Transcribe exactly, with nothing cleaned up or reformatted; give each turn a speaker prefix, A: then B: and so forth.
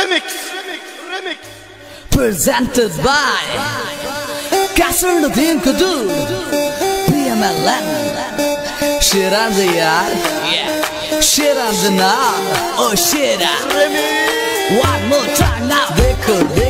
A: Remix. Remix.
B: Presented by Castle Din Kudu B M L N Shiran Diyar Shiran Dinar Oh Shira One more time now.